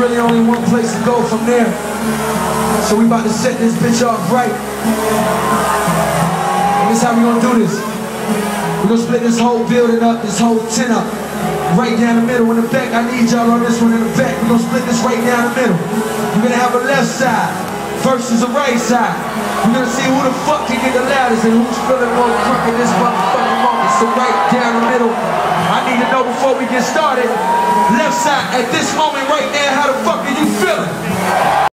really only one place to go from there. So we about to set this bitch off right. And this is how we gonna do this. We're gonna split this whole building up, this whole tent up, right down the middle. In the back, I need y'all on this one in the back. We're gonna split this right down the middle. We're gonna have a left side versus a right side. We're gonna see who the fuck can get the loudest and who's feeling more crunk in this motherfucking moment. So right down the middle, I need to know before we get started, left side, at this moment right now, how the fuck are you feeling?